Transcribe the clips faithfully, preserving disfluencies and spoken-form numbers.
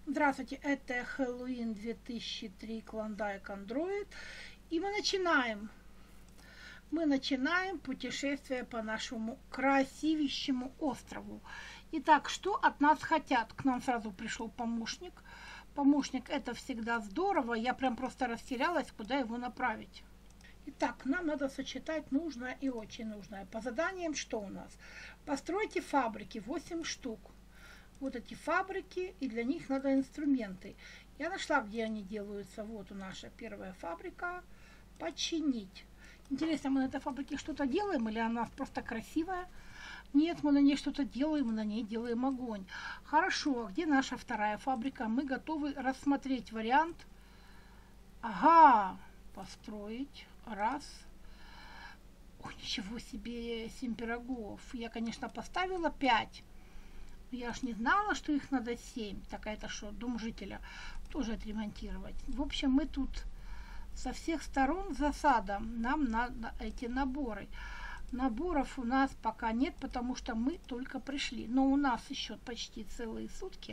Здравствуйте, это Хэллоуин две тысячи три Клондайк Android. И мы начинаем. Мы начинаем путешествие по нашему красивейшему острову. Итак, что от нас хотят? К нам сразу пришел помощник. Помощник — это всегда здорово. Я прям просто растерялась, куда его направить. Итак, нам надо сочетать нужное и очень нужное. По заданиям что у нас? Постройте фабрики, восемь штук. Вот эти фабрики, и для них надо инструменты. Я нашла, где они делаются. Вот у наша первая фабрика. Починить. Интересно, мы на этой фабрике что-то делаем, или она просто красивая? Нет, мы на ней что-то делаем, мы на ней делаем огонь. Хорошо, а где наша вторая фабрика? Мы готовы рассмотреть вариант. Ага, построить. Раз. Ой, ничего себе, семь пирогов. Я, конечно, поставила пять. Я ж не знала, что их надо семь. Так это что, дом жителя тоже отремонтировать. В общем, мы тут со всех сторон засада. Нам надо эти наборы. Наборов у нас пока нет, потому что мы только пришли. Но у нас еще почти целые сутки.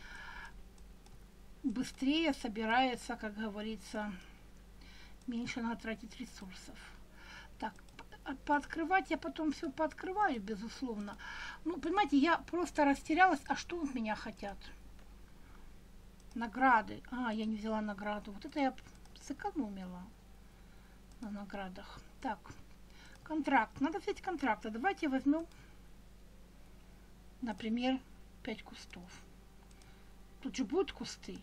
Быстрее собирается, как говорится, меньше надо тратить ресурсов. Так, пооткрывать я потом все пооткрываю, безусловно. Ну, понимаете, я просто растерялась. А что от меня хотят? Награды. А, я не взяла награду. Вот это я сэкономила на наградах. Так, контракт. Надо взять контракт. Давайте возьмем, например, пять кустов. Тут же будут кусты.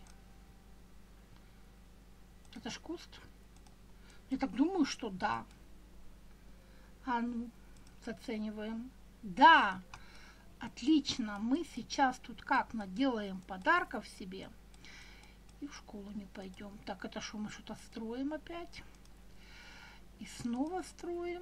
Это ж куст. Я так думаю, что да. А ну, зацениваем. Да, отлично. Мы сейчас тут как наделаем подарков себе. И в школу не пойдем. Так, это что, мы что-то строим опять? И снова строим.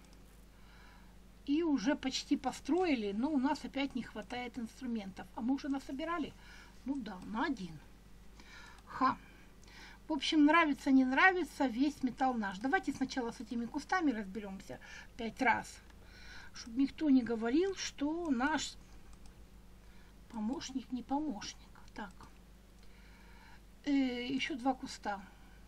И уже почти построили, но у нас опять не хватает инструментов. А мы уже насобирали? Ну да, на один. Ха. В общем, нравится, не нравится, весь металл наш. Давайте сначала с этими кустами разберемся пять раз. Чтобы никто не говорил, что наш помощник не помощник. Так. Э, еще два куста.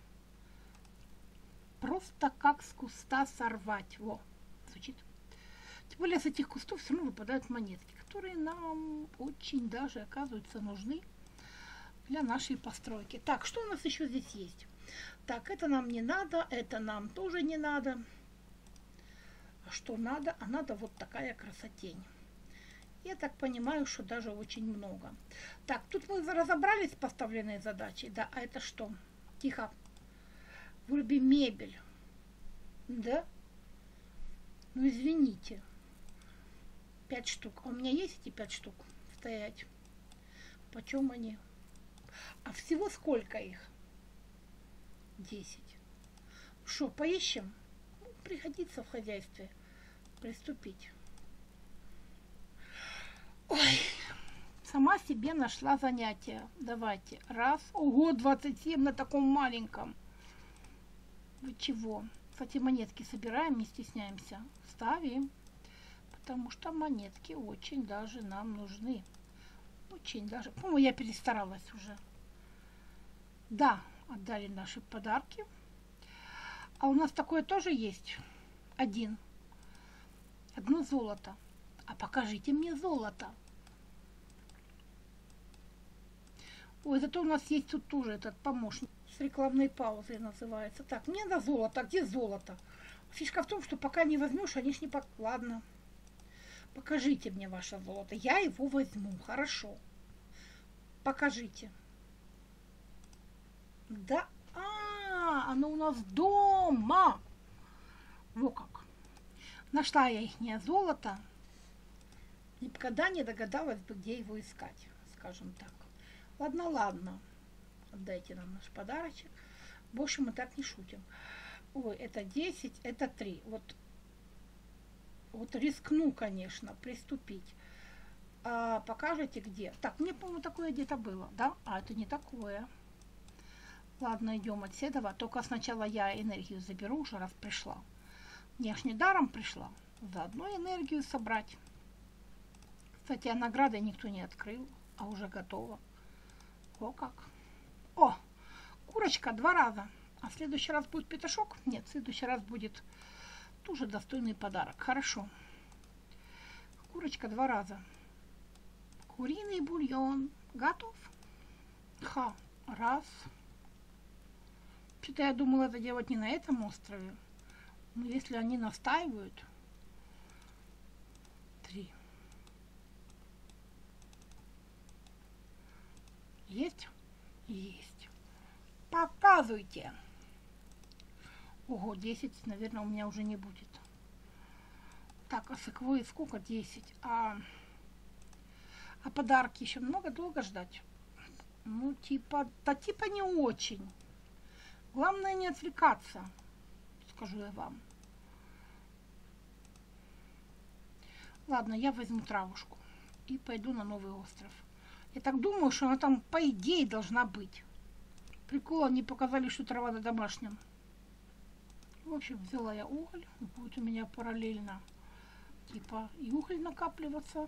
Просто как с куста сорвать. Во, звучит. Тем более с этих кустов все равно выпадают монетки, которые нам очень даже оказываются нужны для нашей постройки. Так, что у нас еще здесь есть? Так, это нам не надо, это нам тоже не надо. А что надо? А надо вот такая красотень. Я так понимаю, что даже очень много. Так, тут мы разобрались с поставленной задачей. Да, а это что? Тихо. Выруби мебель. Да? Ну, извините. Пять штук. А у меня есть эти пять штук? Стоять. Почем они? А всего сколько их? Десять. Что, поищем? Ну, пригодится в хозяйстве. Приступить. Ой, сама себе нашла занятие. Давайте. Раз. Ого, двадцать семь на таком маленьком. Вы чего? Кстати, монетки собираем, не стесняемся. Ставим. Потому что монетки очень даже нам нужны. Очень даже. По-моему, я перестаралась уже. Да, отдали наши подарки. А у нас такое тоже есть. Один. Одно золото. А покажите мне золото. Ой, зато у нас есть тут тоже этот помощник. С рекламной паузой называется. Так, мне надо золото. Где золото? Фишка в том, что пока не возьмешь, они ж не пок... Ладно. Покажите мне ваше золото. Я его возьму. Хорошо. Покажите. Да, а, оно у нас дома. Во как. Нашла я ихнее золото. Никогда не догадалась бы, где его искать, скажем так. Ладно, ладно. Отдайте нам наш подарочек. Больше мы так не шутим. Ой, это десять, это три. Вот, вот рискну, конечно, приступить. А, покажите, где. Так, мне, по-моему, такое где-то было, да? А, это не такое. Ладно, идем от седова. Только сначала я энергию заберу, уже раз пришла. Я ж не даром пришла. Заодно энергию собрать. Кстати, а награды никто не открыл, а уже готово. О, как. О, курочка два раза. А в следующий раз будет петушок? Нет, в следующий раз будет тоже достойный подарок. Хорошо. Курочка два раза. Куриный бульон. Готов? Ха. Раз. Что-то я думала это делать не на этом острове. Но если они настаивают. Три. Есть? Есть. Показывайте. Ого, десять, наверное, у меня уже не будет. Так, а секвойи сколько? десять. А, а подарки еще много долго ждать? Ну, типа, да типа не очень. Главное не отвлекаться, скажу я вам. Ладно, я возьму травушку и пойду на новый остров. Я так думаю, что она там по идее должна быть. Прикол, они показали, что трава на домашнем. В общем, взяла я уголь. Будет у меня параллельно типа и уголь накапливаться,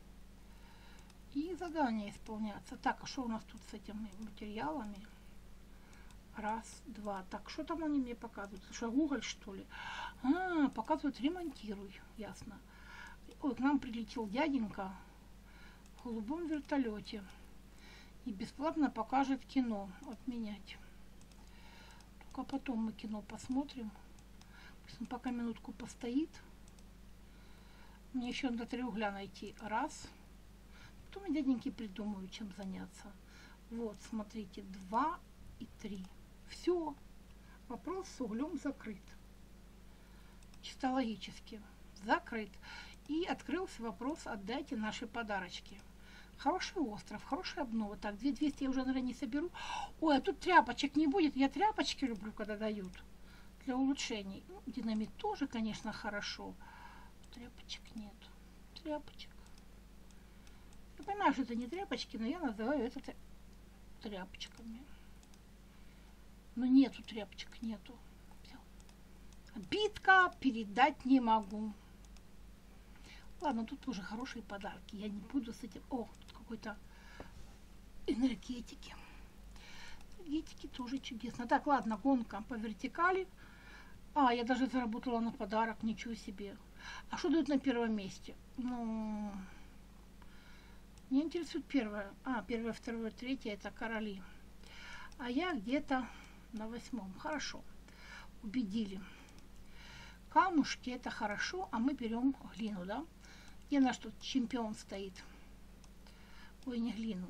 и задание исполняться. Так, а что у нас тут с этими материалами? Раз, два. Так, что там они мне показывают? Что, уголь, что ли? А, показывают, ремонтируй. Ясно. Ой, к нам прилетел дяденька в голубом вертолете и бесплатно покажет кино. Отменять. Только потом мы кино посмотрим. Пусть он пока минутку постоит. Мне еще до три угля найти. Раз. Потом дяденьки придумаю, чем заняться. Вот, смотрите, два и три. Все. Вопрос с углем закрыт. Чисто логически. Закрыт. И открылся вопрос: отдайте наши подарочки. Хороший остров, хорошая обнова. Так, две двести я уже, наверное, не соберу. Ой, а тут тряпочек не будет. Я тряпочки люблю, когда дают. Для улучшений. Ну, динамит тоже, конечно, хорошо. Тряпочек нет. Тряпочек. Я понимаю, что это не тряпочки, но я называю это тряпочками. Но нету тряпочек, нету. Все. Битка передать не могу. Ладно, тут тоже хорошие подарки. Я не буду с этим... О, тут какой-то энергетики. Энергетики тоже чудесно. Так, ладно, гонка по вертикали. А, я даже заработала на подарок. Ничего себе. А что дают на первом месте? Ну, меня интересует первое. А, первое, второе, третье это короли. А я где-то на восьмом. Хорошо. Убедили. Камушки это хорошо, а мы берем глину, да? Где наш тут чемпион стоит? Ой, не глину.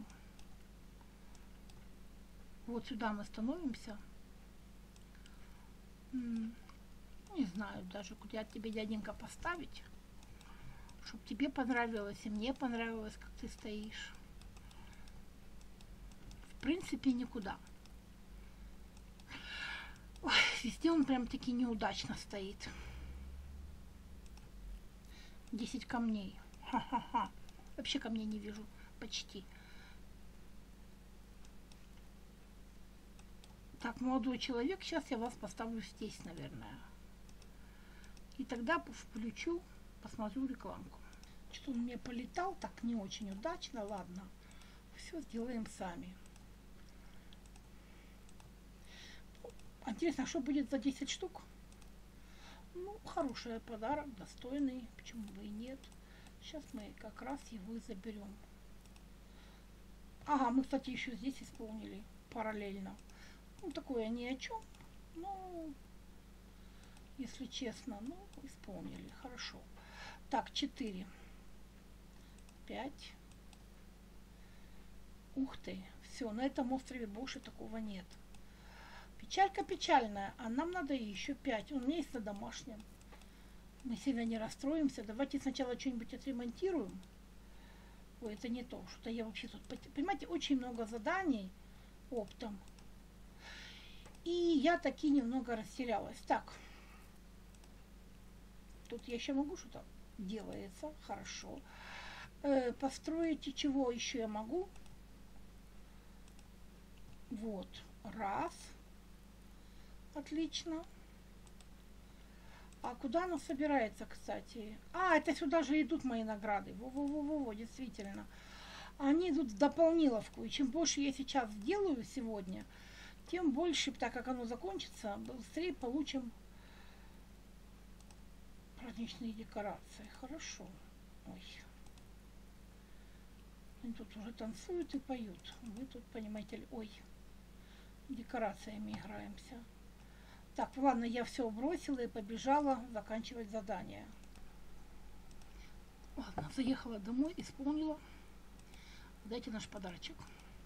Вот сюда мы становимся. Не знаю даже, куда тебе, дяденька, поставить, чтобы тебе понравилось и мне понравилось, как ты стоишь. В принципе, никуда. Ой, везде он прям таки неудачно стоит. десять камней. Ха-ха-ха. Вообще камней не вижу. Почти. Так, молодой человек, сейчас я вас поставлю здесь, наверное. И тогда включу, посмотрю рекламку. Что он мне полетал, так не очень удачно. Ладно, все сделаем сами. Интересно, что будет за десять штук? Ну, хороший подарок, достойный, почему бы и нет. Сейчас мы как раз его и заберем. Ага, мы, кстати, еще здесь исполнили параллельно. Ну, такое ни о чем. Ну, если честно, ну, исполнили. Хорошо. Так, четыре. пять. Ух ты. Все, на этом острове больше такого нет. Печалька печальная, а нам надо еще пять. У меня есть на домашнем. Мы сильно не расстроимся. Давайте сначала что-нибудь отремонтируем. Ой, это не то. Что-то я вообще тут... Понимаете, очень много заданий оптом. И я таки немного растерялась. Так. Тут я еще могу что-то делается. Хорошо. Э, построить и чего еще я могу? Вот. Раз. Отлично. А куда она собирается, кстати? А, это сюда же идут мои награды. Во-во-во-во, действительно. Они идут в дополниловку. И чем больше я сейчас сделаю сегодня, тем больше, так как оно закончится, быстрее получим праздничные декорации. Хорошо. Ой. Они тут уже танцуют и поют. Мы тут, понимаете ли, ой, декорациями играемся. Так, ладно, я все бросила и побежала заканчивать задание. Ладно, заехала домой, исполнила. Дайте наш подарочек.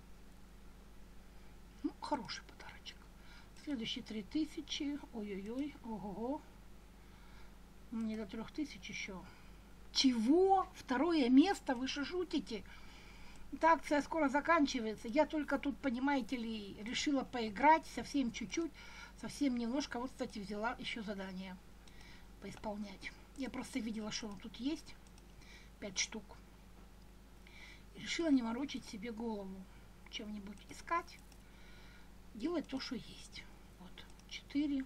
Ну, хороший подарочек. Следующие три тысячи. Ой-ой-ой, ого-го. Мне до трех тысяч еще. Чего? Второе место? Вы что шутите? Эта акция скоро заканчивается. Я только тут, понимаете ли, решила поиграть совсем чуть-чуть, совсем немножко. Вот, кстати, взяла еще задание поисполнять. Я просто видела, что тут есть. Пять штук. И решила не морочить себе голову. Чем-нибудь искать. Делать то, что есть. Вот, четыре.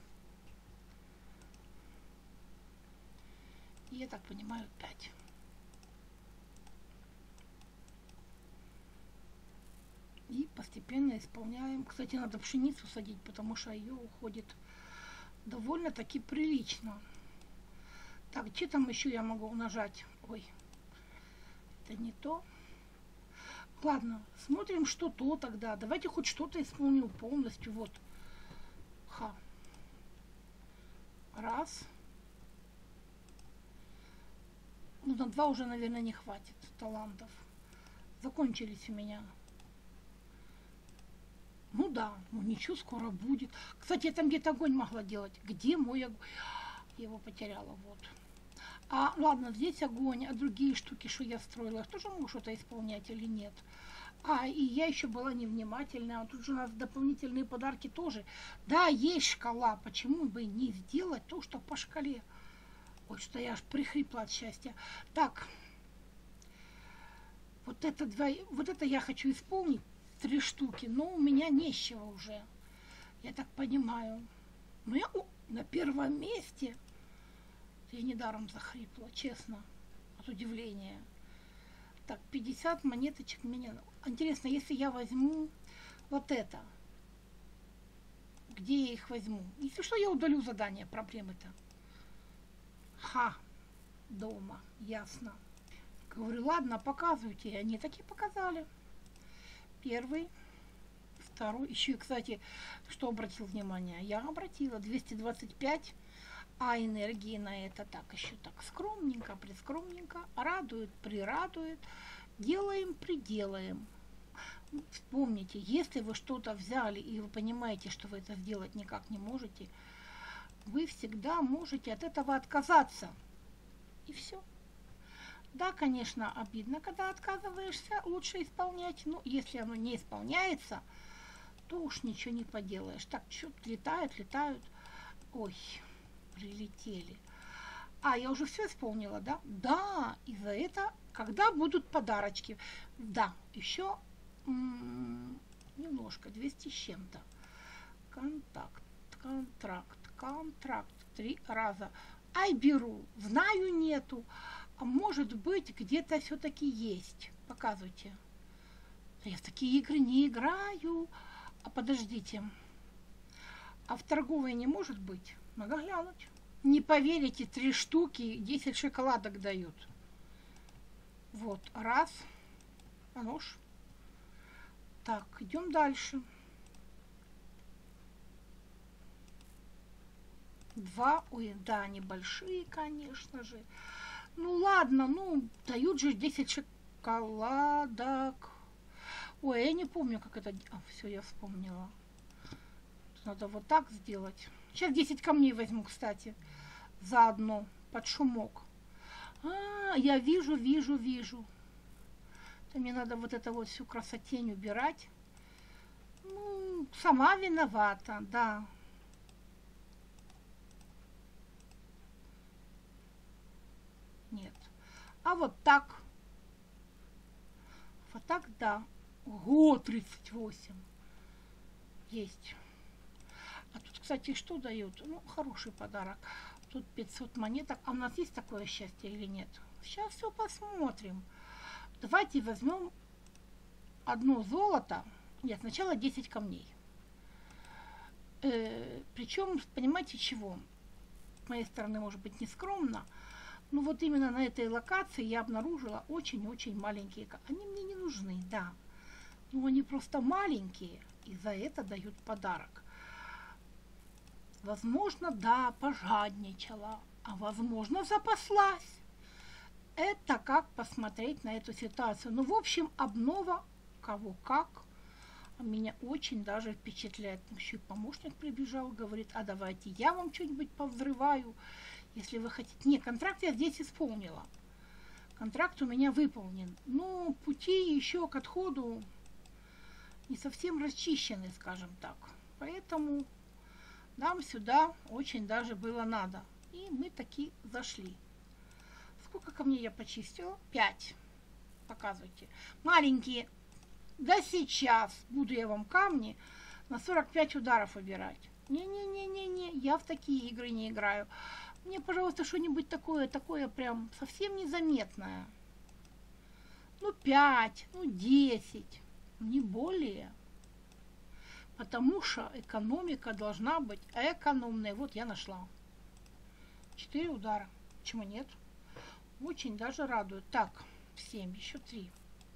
И, я так понимаю, пять. И постепенно исполняем. Кстати, надо пшеницу садить, потому что ее уходит довольно-таки прилично. Так, что там еще я могу нажать? Ой, это не то. Ладно, смотрим, что то тогда. Давайте хоть что-то исполню полностью. Вот. Ха. Раз. Ну, на два уже, наверное, не хватит талантов. Закончились у меня. Ну да, ну ничего, скоро будет. Кстати, я там где-то огонь могла делать. Где мой огонь? Я его потеряла, вот. А, ладно, здесь огонь, а другие штуки, что я строила, я тоже могу что-то исполнять или нет? А, и я еще была невнимательна. А тут же у нас дополнительные подарки тоже. Да, есть шкала. Почему бы не сделать то, что по шкале? Ой, что я аж прихрипла от счастья. Так. Вот это, два, вот это я хочу исполнить. Три штуки. Но у меня нечего уже. Я так понимаю. Но я о, на первом месте. Я недаром захрипла, честно. От удивления. Так, пятьдесят монеточек меня... Интересно, если я возьму вот это, где я их возьму? Если что, я удалю задание, проблемы-то. Ха, дома, ясно. Говорю, ладно, показывайте. И они таки показали. Первый, второй. Еще, кстати, что обратил внимание? Я обратила двести двадцать пять, а энергии на это так еще так скромненько, прискромненько. Радует, прирадует. Делаем, приделаем. Вспомните, если вы что-то взяли и вы понимаете, что вы это сделать никак не можете, вы всегда можете от этого отказаться. И все. Да, конечно, обидно, когда отказываешься, лучше исполнять. Но если оно не исполняется, то уж ничего не поделаешь. Так, что-то летают, летают. Ой, прилетели. А, я уже все исполнила, да? Да, и за это, когда будут подарочки. Да, еще немножко, двести с чем-то. Контакт, контракт, контракт. Три раза. Ай, беру. Знаю, нету. А может быть, где-то все-таки есть. Показывайте. Я в такие игры не играю. А подождите. А в торговой не может быть? Надо глянуть. Не поверите, три штуки, десять шоколадок дают. Вот, раз. А нож. Так, идем дальше. Два. Ой, да, небольшие, конечно же. Ну ладно, ну, дают же десять шоколадок. Ой, я не помню, как это... А, все, я вспомнила. Надо вот так сделать. Сейчас десять камней возьму, кстати. Заодно, под шумок. А, я вижу, вижу, вижу. То мне надо вот это вот всю красотень убирать. Ну, сама виновата, да. Нет. А вот так. Вот так, да. Ого, тридцать восемь. Есть. А тут, кстати, что дают? Ну, хороший подарок. Тут пятьсот монеток. А у нас есть такое счастье или нет? Сейчас все посмотрим. Давайте возьмем одно золото, нет, сначала десять камней. Э, причем, понимаете, чего? С моей стороны, может быть, не скромно, но вот именно на этой локации я обнаружила очень-очень маленькие камни. Они мне не нужны, да, но они просто маленькие, и за это дают подарок. Возможно, да, пожадничала, а возможно, запаслась. Это как посмотреть на эту ситуацию. Ну, в общем, обнова кого как меня очень даже впечатляет. Еще и помощник прибежал, говорит, а давайте я вам что-нибудь повзрываю, если вы хотите. Не, контракт я здесь исполнила. Контракт у меня выполнен. Но пути еще к отходу не совсем расчищены, скажем так. Поэтому нам сюда очень даже было надо. И мы таки зашли. Сколько камней я почистила? Пять. Показывайте. Маленькие. Да сейчас буду я вам камни на сорок пять ударов выбирать. Не-не-не-не-не, я в такие игры не играю. Мне, пожалуйста, что-нибудь такое, такое прям совсем незаметное. Ну, пять, ну, десять, не более. Потому что экономика должна быть экономной. Вот я нашла. Четыре удара. Почему нет? Очень даже радует. Так, семь, еще три.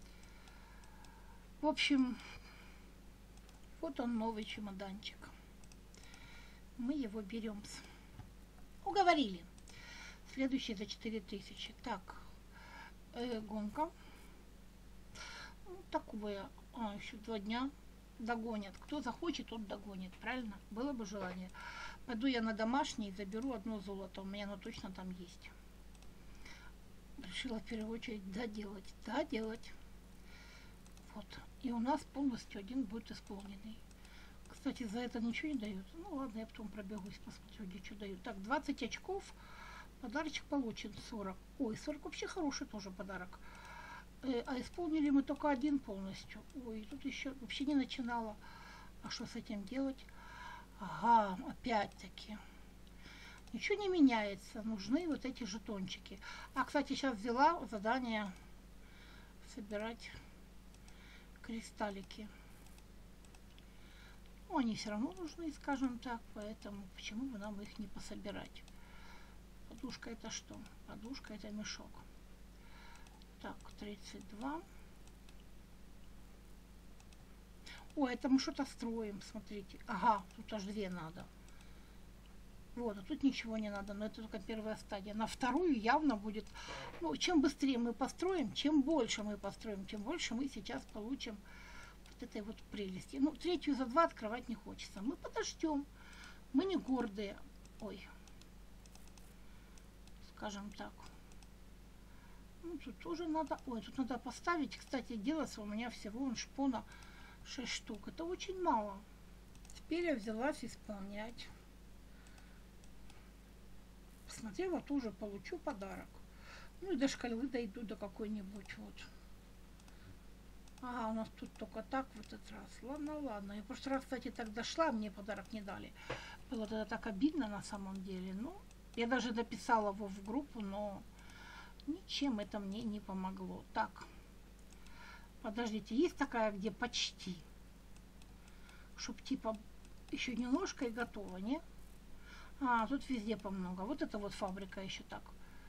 В общем, вот он, новый чемоданчик. Мы его берем. Уговорили. Следующий за четыре тысячи. Так, э, гонка. Ну, такое. А, еще два дня догонят. Кто захочет, тот догонит. Правильно? Было бы желание. Пойду я на домашний и заберу одно золото. У меня оно точно там есть. Решила в первую очередь доделать. Доделать. Вот. И у нас полностью один будет исполненный. Кстати, за это ничего не дают. Ну ладно, я потом пробегусь, посмотрю, где что дают. Так, двадцать очков. Подарочек получен. сорок. Ой, сорок вообще хороший тоже подарок. Э, а исполнили мы только один полностью. Ой, тут еще вообще не начинала. А что с этим делать? Ага, опять-таки. Ничего не меняется. Нужны вот эти жетончики. А, кстати, сейчас взяла задание собирать кристаллики. Ну, они все равно нужны, скажем так, поэтому почему бы нам их не пособирать? Подушка это что? Подушка это мешок. Так, тридцать два. Ой, это мы что-то строим, смотрите. Ага, тут аж две надо. Вот, а тут ничего не надо, но это только первая стадия. На вторую явно будет, ну, чем быстрее мы построим, чем больше мы построим, тем больше мы сейчас получим вот этой вот прелести. Ну, третью за два открывать не хочется. Мы подождем. Мы не гордые. Ой. Скажем так. Ну, тут тоже надо... Ой, тут надо поставить. Кстати, делается у меня всего он шпона шесть штук. Это очень мало. Теперь я взялась исполнять. Посмотрела, тоже получу подарок. Ну и до шкалы дойду до какой-нибудь вот. Ага, у нас тут только так в этот раз. Ладно, ладно. Я в прошлый раз, кстати, так дошла, мне подарок не дали. Было тогда так обидно на самом деле. Ну, я даже дописала его в группу, но ничем это мне не помогло. Так, подождите, есть такая, где почти? Чтоб типа еще немножко и готово, не? А, тут везде по много. Вот это вот фабрика еще так.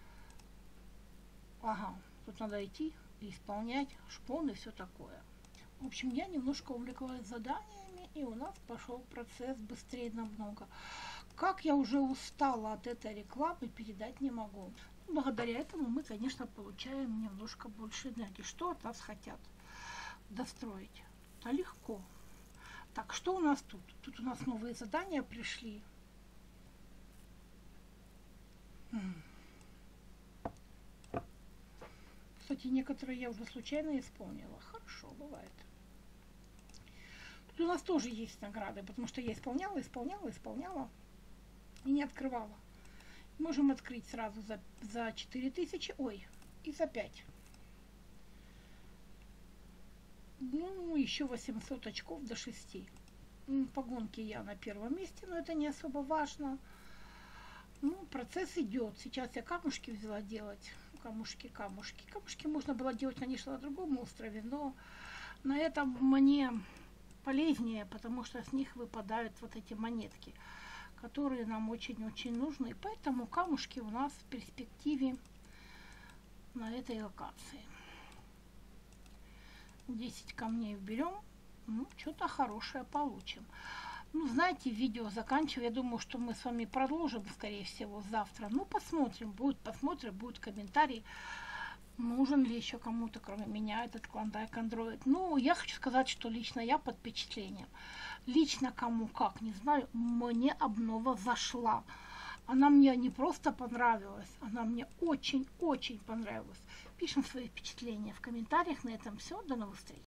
Ага, тут надо идти и исполнять шпон и все такое. В общем, я немножко увлеклась заданиями, и у нас пошел процесс быстрее намного. Как я уже устала от этой рекламы, передать не могу. Благодаря этому мы, конечно, получаем немножко больше энергии. Что от нас хотят достроить? Да легко. Так, что у нас тут? Тут у нас новые задания пришли. Кстати, некоторые я уже случайно исполнила. Хорошо, бывает. Тут у нас тоже есть награды, потому что я исполняла, исполняла, исполняла и не открывала. Можем открыть сразу за, за четыре тысячи, ой, и за пять. Ну, еще восемьсот очков до шести. По гонке я на первом месте, но это не особо важно. Ну, процесс идет. Сейчас я камушки взяла делать. Камушки, камушки. Камушки можно было делать, конечно, на другом острове, но На этом мне полезнее, потому что с них выпадают вот эти монетки, которые нам очень-очень нужны. Поэтому камушки у нас в перспективе на этой локации. десять камней берем, ну, что-то хорошее получим. Ну, знаете, видео заканчиваю. Я думаю, что мы с вами продолжим, скорее всего, завтра. Ну, посмотрим, будет, посмотрим, будет комментарий, нужен ли еще кому-то, кроме меня, этот Клондайк Андроид. Ну, я хочу сказать, что лично я под впечатлением. Лично кому как, не знаю, мне обнова зашла. Она мне не просто понравилась, она мне очень-очень понравилась. Пишем свои впечатления в комментариях. На этом все. До новых встреч.